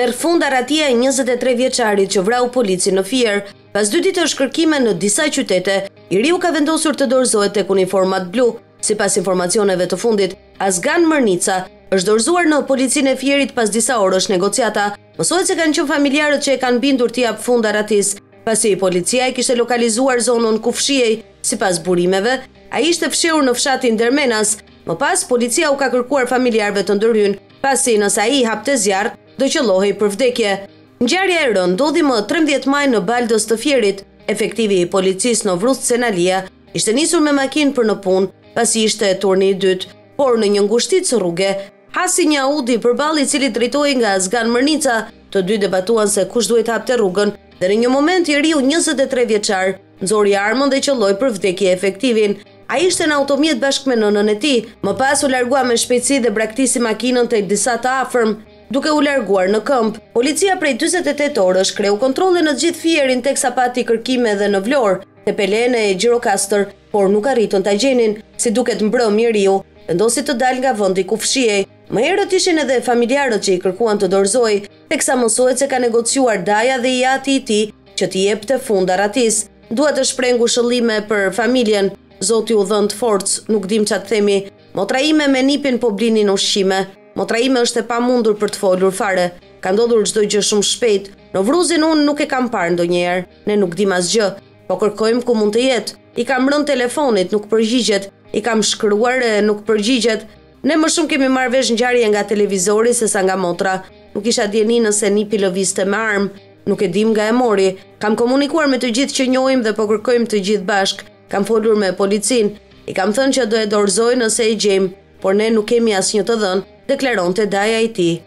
Merr fund arratia e 23 vjeçarit që vrau policin në Fier. Pas 2 ditësh kërkime në disa qytete, i riu ka vendosur të dorëzohet tek uniformat blu. Sipas informacioneve të fundit, Azgan Mërnica është dorëzuar në policinë e Fierit pas disa orësh negociata. Mësohet se kanë qenë familjarët që e kanë bindur t'i jap fund arratis, pasi policia e kishte lokalizuar zonën ku fshihej. Sipas burimeve, ai ishte fshehur në fshatin Dermenas. Më pas, policia u ka kërkuar familjarëve të ndërhyjnë, pasi nëse ai hapte zjarr, do qellohej për vdekje. Ngjarja e rënë ndodhi më 13 maj në Baldës të Fierit. Efektivi i policisë në Vrust Senalia ishte nisur me makinë për në punë, pasi ishte turni i dytë, por në një ngushticë rruge hasi një Audi përballë i cili drejtohej nga Azgan Mërnica. Të dy debatuan se kush duhet hapte rrugën dhe në një moment i riu 23 vjeçar nxori armën dhe qelloi për vdekje efektivin. Ai ishte në automjet bashkë me nënën e tij. Më pas u largua me shpejtësi dhe braktisi makinën tek disa të afërm, duke u larguar në këmbë. Policia prej 48 orësh kreu kontrolle në gjithë Fierin teksa pati kërkime edhe në Vlorë, te Pelene e Gjirokastër, por nuk arritën ta gjenin. Si duket mbrëm njeriu, vendosi të dalë nga vendi ku fshihej. Më herët ishin edhe familjarët që i kërkuan të dorëzojë, teksa mësohet se ka negociuar daja dhe i ati i tij që t'i jepte fund arratis. Dua të shpreh ngushëllime për familjen. Zoti u dhënë forcë, nuk dim ç'a të themi. Motra ime me nipin po blinin ushqime. Motra ime është e pamundur për të folur fare. Ka ndodhur çdo gjë shumë shpejt. Në Vruzin unë nuk e kam parë ndonjëherë. Ne nuk dim asgjë. Po kërkojmë ku mund të jetë. I kam rënë telefonit, nuk përgjigjet. I kam shkruar e nuk përgjigjet. Ne më shumë kemi marrë vesh ngjarje nga televizori sesa nga motra. Nuk isha dieni nëse nipi lëvizte me armë. Nuk e dim nga e mori. Kam komunikuar me të gjithë që njohim dhe po kërkojmë të gjithë bashkë. Kam folur me policin. I kam thënë që do e dorëzoj nëse e gjejmë, por ne nuk kemi asnjë të dhënë, deklaronte daja i tij.